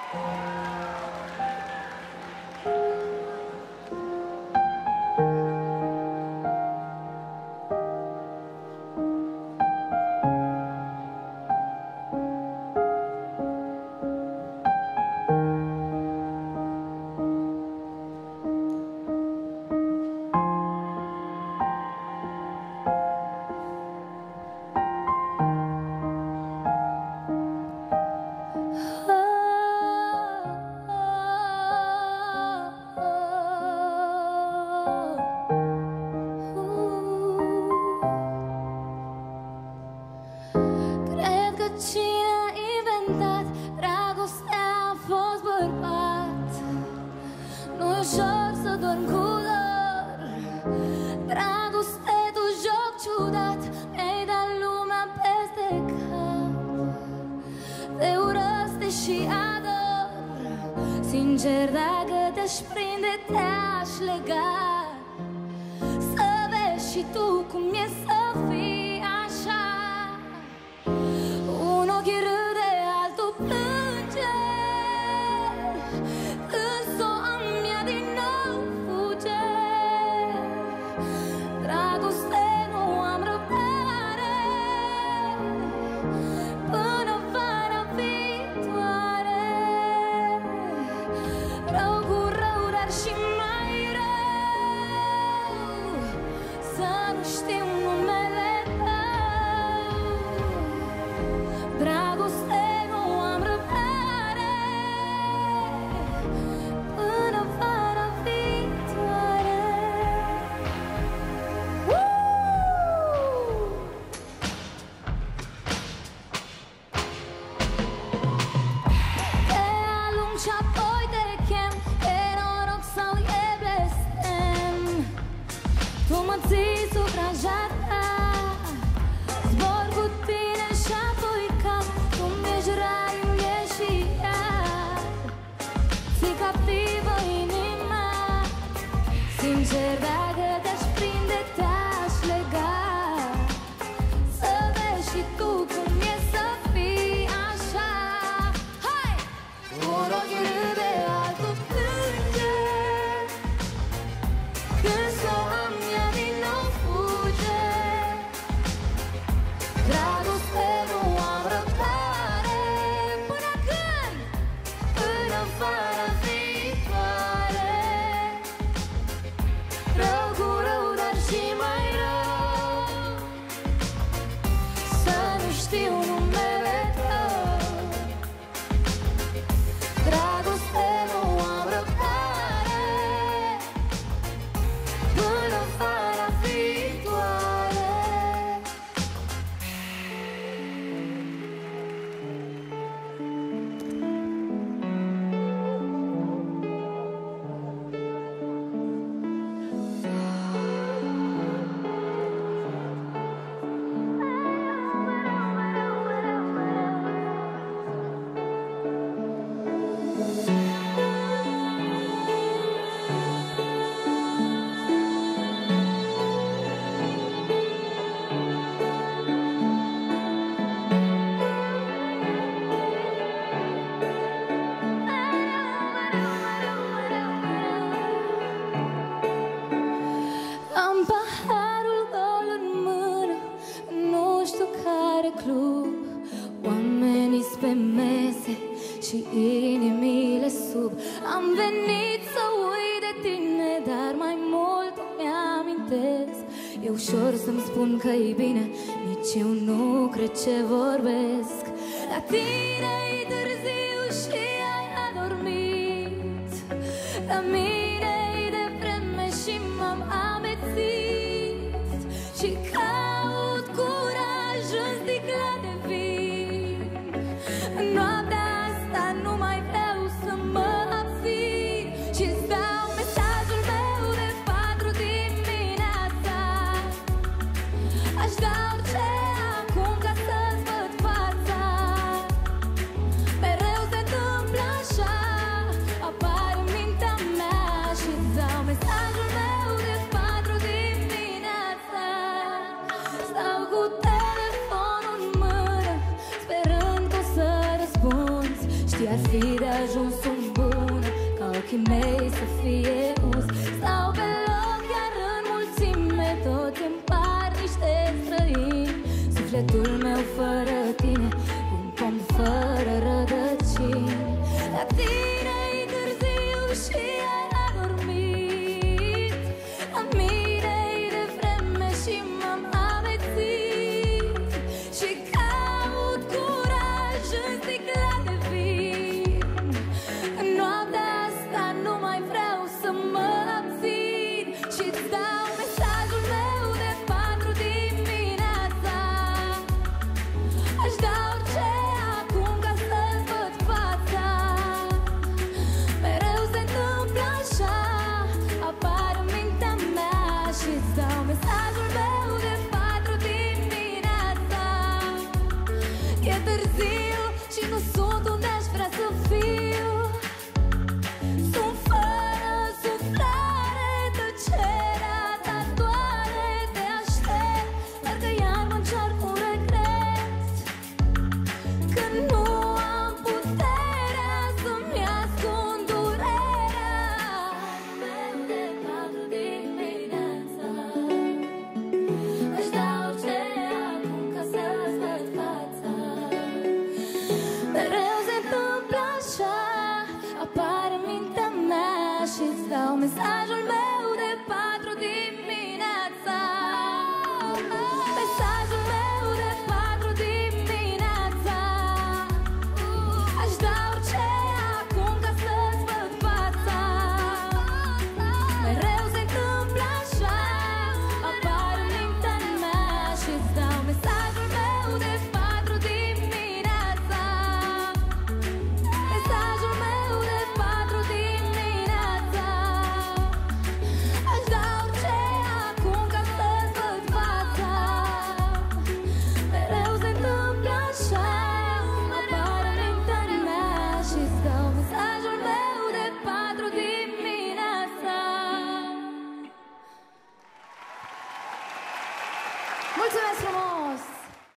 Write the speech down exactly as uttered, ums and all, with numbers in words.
Sincer, dacă te-aș prinde, te-aș lega, să vezi și tu cum e să fii așa. Un ochi râde, altul plânge, însă a mea din nou fuge. Dragoste, nu am răbdare până vara viitoare. Rău cu rău, dar și mai rău, să nu știu numele tău. Dragoste, nu am răbdare până vara viitoare. Te alung și apoi te chem, e noroc sau e blestem. Tu mă ții sub granja ta, zbor cu tine și apoi cam. Tu mi-ești raiul, e și iar ții captivă inima. Sincer, dacă te-aș prinde, te-aș lega, să vezi și tu cum e să fii așa. Hai! Un ochi râde, altul plânge, când soa mea din nou fuge. Dragoste, nu am răbdare până când? Până vara viitoare. Rău cu rău, dar și mai rău, să nu știu numele tău. Dragoste, nu am răbdare până vara viitoare. Am paharul gol în mână, nu știu care club. Oamenii-s pe mese și inimile sub. Am venit să uit de tine, dar mai mult mi-amintesc. E ușor să-mi spun că-i bine, nici eu nu cred ce vorbesc. La tine-i târziu și ai adormit, la mine-i de vreme și m-am amețit. Și caut curaj în sticla de vin. Noaptea asta nu mai vreau să mă abțin și-ți dau mesajul meu de patru dimineața. Aș da orice acum ca să-ți văd fața. Mereu se întâmplă așa, apar în mintea mea și-ți dau mesajul meu de patru Știi-ar fi de ajuns un bun ca ochii mei să fie uns. Stau pe loc iar în mulțime tot îmi par niște străini. Sufletul meu fără tine, un pom fără rădăcini. La tine-i târziu și ai adormit, la mine-i de vreme și m-am amețit. Și caut curaj în sticla de vin. În noaptea asta nu mai vreau să mă abțin. Și-ți dau mesajul meu de patru dimineața. Aș da orice acum ca să-ți văd fața. Mereu se întâmplă așa, apar în mintea mea. Și-ți dau mesajul meu de patru dimineața. E târziu și nu sunt unde aș vrea să fiu. Sunt fără suflare, tăcerea ta doare. Te aștept, parcă iar mă încearc un regret. Că nu am puterea să-mi ascund durerea. Meu de patru dimineața. Aș da orice acum ca să-ți văd fața. Mereu se întâmplă așa, apar în mintea mea. Și-ți dau mesajul meu de patru dimineața. Mesajul meu de patru dimineața. Aș da orice acum ca să-ți văd fața. Mereu se întâmplă așa, apar în mintea mea. Și-ți dau mesajul meu de patru dimineața. Mesajul meu de patru dimineața. Aș da orice acum ca să-ți văd fața. Mereu se întâmplă așa, apar în mintea mea. Și-ți dau mesajul meu de patru dimineața. Mulțumesc frumos!